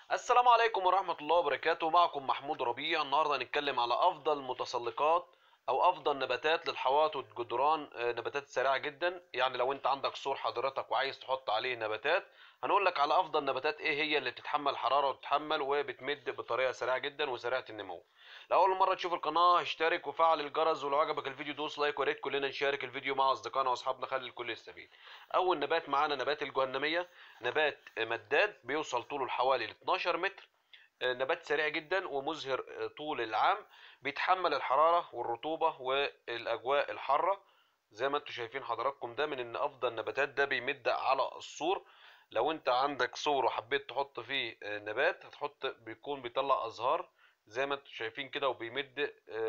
السلام عليكم ورحمة الله وبركاته. معكم محمود ربيع. النهاردة هنتكلم على أفضل متسلقات أو أفضل نباتات للحوائط والجدران. نباتات سريعة جدا، يعني لو أنت عندك سور حضرتك وعايز تحط عليه نباتات، هنقول لك على أفضل نباتات إيه هي اللي بتتحمل حرارة وتتحمل وبتمد بطريقة سريعة جدا وسريعة النمو. لو أول مرة تشوف القناة اشترك وفعل الجرس، ولو عجبك الفيديو دوس لايك، وريت كلنا نشارك الفيديو مع أصدقائنا وأصحابنا، خلي الكل يستفيد. أول نبات معانا نبات الجهنمية. نبات مداد بيوصل طوله حوالي 12 متر. نبات سريع جدا ومزهر طول العام. بيتحمل الحرارة والرطوبة والأجواء الحارة. زي ما انتم شايفين حضراتكم، ده من ان افضل نباتات. ده بيمد على السور. لو انت عندك سور وحبيت تحط فيه نبات، هتحط بيكون بيطلع ازهار زي ما انتم شايفين كده، وبيمد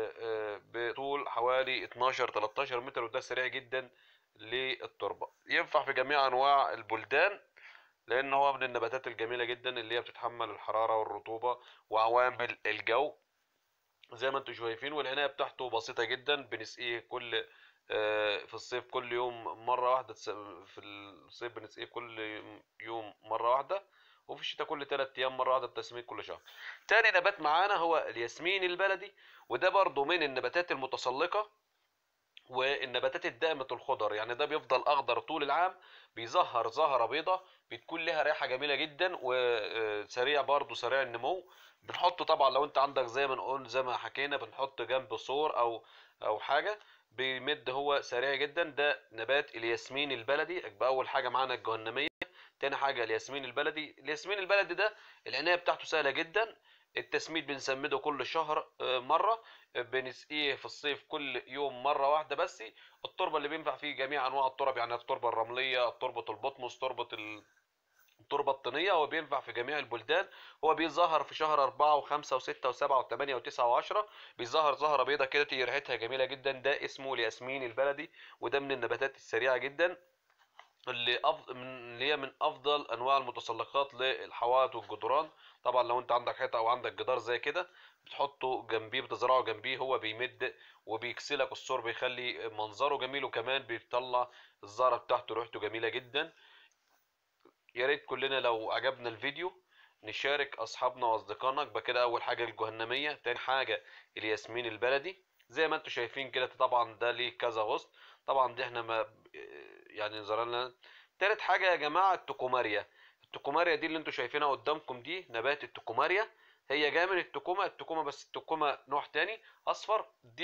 بطول حوالي 12 13 متر، وده سريع جدا للتربة. ينفع في جميع انواع البلدان، لان هو من النباتات الجميله جدا اللي هي بتتحمل الحراره والرطوبه وعوامل الجو زي ما انتم شايفين. والعنايه بتاعته بسيطه جدا. بنسقيه كل في الصيف كل يوم مره واحده. في الصيف بنسقيه كل يوم مره واحده، وفي الشتاء كل 3 ايام مره واحده بتسميد كل شهر. تاني نبات معانا هو الياسمين البلدي، وده برضو من النباتات المتسلقه والنباتات الدائمة الخضر. يعني ده بيفضل أخضر طول العام، بيظهر زهرة بيضة، بتكون لها ريحة جميلة جدا وسريع، برضو سريع النمو. بنحطه طبعا لو انت عندك زي ما نقول زي ما حكينا، بنحط جنب سور أو حاجة. بيمد هو سريع جدا. ده نبات الياسمين البلدي. يبقى أول حاجة معانا الجهنمية، تاني حاجة الياسمين البلدي. الياسمين البلدي ده العناية بتاعته سهلة جدا. التسميد بنسمده كل شهر مرة. بنسقيه في الصيف كل يوم مرة واحدة بس. التربة اللي بينفع فيه جميع أنواع الترب، يعني التربة الرملية، تربة البطمس، التربة الطينية. هو بينفع في جميع البلدان. هو بيظهر في شهر 4 و5 و6 و7 و8 و9 و10. بيظهر زهرة بيضة كده ريحتها جميلة جدا. ده اسمه الياسمين البلدي، وده من النباتات السريعة جدا اللي هي من افضل انواع المتسلقات للحوائط والجدران. طبعا لو انت عندك حيطه او عندك جدار زي كده، بتحطه جنبيه، بتزرعه جنبيه، هو بيمد وبيكسلك السور، بيخلي منظره جميل، وكمان بيطلع الزهره بتاعته ريحته جميله جدا. يا ريت كلنا لو عجبنا الفيديو نشارك اصحابنا واصدقائنا. يبقى كده اول حاجه الجهنميه، تاني حاجه الياسمين البلدي زي ما انتم شايفين كده. طبعا ده ليه كذا غصن. طبعا دي احنا ما يعني زرعنا. تالت حاجه يا جماعه التكوماريا. التكوماريا دي اللي انتم شايفينها قدامكم، دي نبات التكوماريا. هي جايه من التكومه بس التكومه نوع تاني اصفر.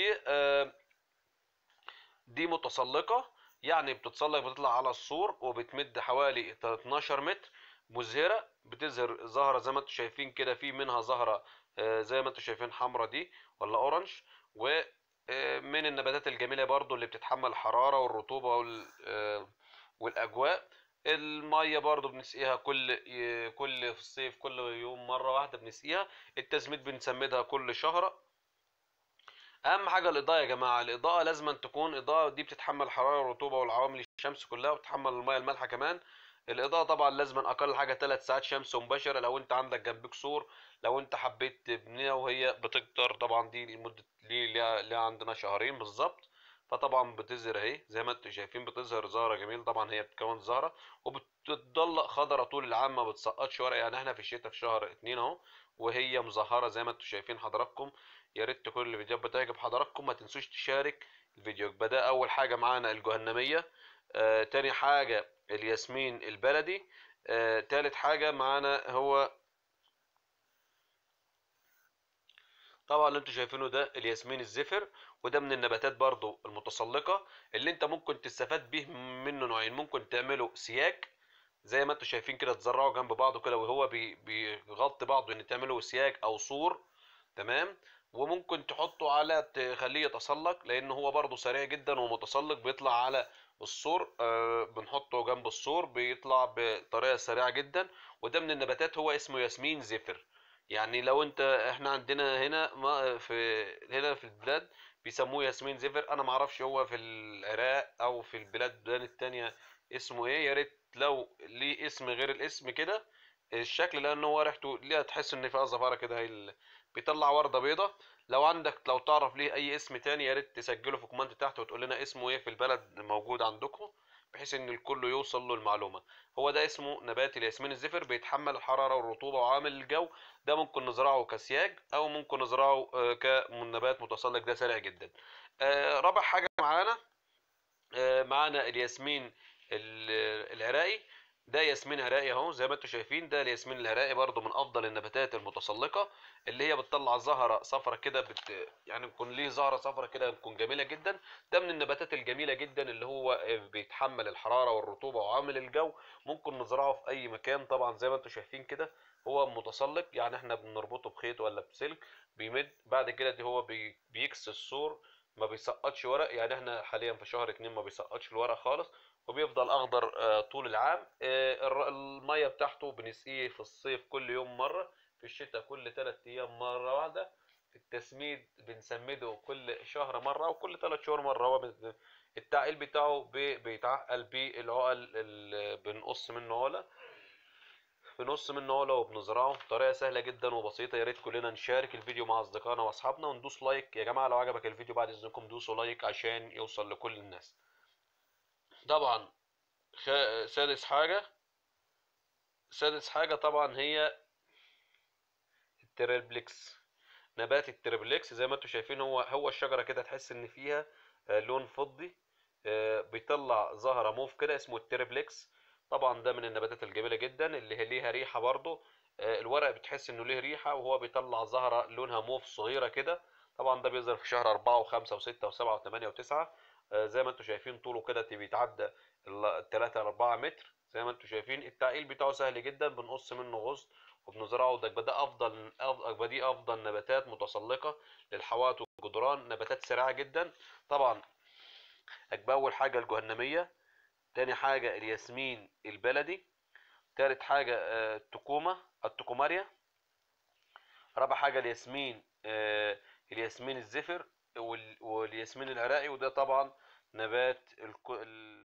دي متسلقة، يعني بتتسلق، بتطلع على السور وبتمد حوالي 12 متر. مزهرة، بتظهر زهرة زي ما انتم شايفين كده. في منها زهرة زي ما انتم شايفين حمرا دي ولا اورنج. ومن النباتات الجميلة برضو اللي بتتحمل الحرارة والرطوبة والأجواء. المية برضو بنسقيها كل في الصيف كل يوم مرة واحدة بنسقيها. التسميد بنسمدها كل شهر. اهم حاجه الاضاءه يا جماعه. الاضاءه لازم أن تكون اضاءه دي بتتحمل الحراره والرطوبه والعوامل الشمس كلها، وبتتحمل الميه المالحه كمان. الاضاءه طبعا لازم اقل حاجه 3 ساعات شمس مباشره لو انت عندك جنبك سور. لو انت حبيت تبنيها وهي بتكتر، طبعا دي لمده ليها عندنا شهرين بالظبط. فطبعا بتظهر اهي زي ما انتم شايفين، بتظهر زهره جميل. طبعا هي بتكون زهره وبتضل خضره طول العام، ما بتسقطش ورق. يعني احنا في الشتاء في شهر 2 اهو وهي مزهره زي ما انتم شايفين حضراتكم. يا ريت تكون الفيديوهات بتعجب حضراتكم، ما تنسوش تشارك الفيديو. يبقى ده اول حاجه معانا الجهنميه. تاني حاجه الياسمين البلدي. تالت حاجه معانا هو طبعا اللي انتوا شايفينه ده الياسمين الزفر. وده من النباتات برضو المتسلقه اللي انت ممكن تستفاد به. منه نوعين، ممكن تعمله سياج زي ما انتوا شايفين كده، تزرعوا جنب بعضه كده وهو بيغطي بعضه، ان تعملوا سياج او سور. تمام. وممكن تحطه على تخليه يتسلق، لان هو برضه سريع جدا ومتسلق، بيطلع على السور. بنحطه جنب السور بيطلع بطريقه سريعه جدا. وده من النباتات هو اسمه ياسمين زفر. يعني لو انت احنا عندنا هنا ما في هنا في البلاد بيسموه ياسمين زفر. انا معرفش هو في العراق او في البلاد التانية اسمه ايه. يا ريت لو ليه اسم غير الاسم كده الشكل، لان هو ريحته ليها تحس ان فيها زفاره كده. بيطلع ورده بيضه. لو تعرف ليه اي اسم تاني، يا ريت تسجله في كومنت تحت وتقول لنا اسمه ايه في البلد موجود عندكم. بحيث ان الكل يوصل له المعلومه. هو ده اسمه نبات الياسمين الزفر، بيتحمل الحراره والرطوبه وعامل الجو. ده ممكن نزرعه كسياج او ممكن نزرعه كنبات متسلق، ده سريع جدا. رابع حاجه معانا الياسمين العراقي. ده ياسمين عراقي اهو زي ما انتم شايفين. ده الياسمين العراقي برضو من افضل النباتات المتسلقه، اللي هي بتطلع زهره صفرة كده، يعني بيكون ليه زهره صفرة كده، بتكون جميله جدا. ده من النباتات الجميله جدا اللي هو بيتحمل الحراره والرطوبه وعامل الجو. ممكن نزرعه في اي مكان طبعا زي ما انتم شايفين كده. هو متسلق، يعني احنا بنربطه بخيط ولا بسلك، بيمد بعد كده دي هو بيكسي السور، ما بيسقطش ورق. يعني احنا حاليا في شهر 2 ما بيسقطش الورق خالص، وبيفضل اخضر طول العام. المية بتاعته بنسقيه في الصيف كل يوم مرة، في الشتاء كل 3 ايام مرة واحدة. التسميد بنسمده كل شهر مرة، وكل 3 شهور مرة. هو التعقيل بتاعه بيتعقل بالعقل اللي بنقص منه علا، وبنزرعه بطريقه سهله جدا وبسيطه. يا ريت كلنا نشارك الفيديو مع اصدقائنا واصحابنا وندوس لايك. يا جماعه لو عجبك الفيديو بعد اذنكم دوسوا لايك عشان يوصل لكل الناس. طبعا خ... سادس حاجه طبعا هي التريبلكس. نبات التريبلكس زي ما انتم شايفين، هو الشجره كده تحس ان فيها لون فضي، بيطلع زهره موف كده، اسمه التريبلكس. طبعا ده من النباتات الجميله جدا اللي هي ليها ريحه برضه. الورق بتحس انه ليه ريحه، وهو بيطلع زهره لونها موف صغيره كده. طبعا ده بيظهر في شهر 4 و5 و6 و7 و8 و9. زي ما انتم شايفين طوله كده بيتعدى 3 4 متر. زي ما انتم شايفين التعقيل بتاعه سهل جدا، بنقص منه غصن وبنزرعه. ده دي افضل نباتات متسلقه للحوائط والجدران، نباتات سريعه جدا. طبعا اول حاجه الجهنميه، تاني حاجه الياسمين البلدي، تالت حاجه التكوماريا، رابع حاجه الياسمين الزفر والياسمين العراقي. وده طبعا نبات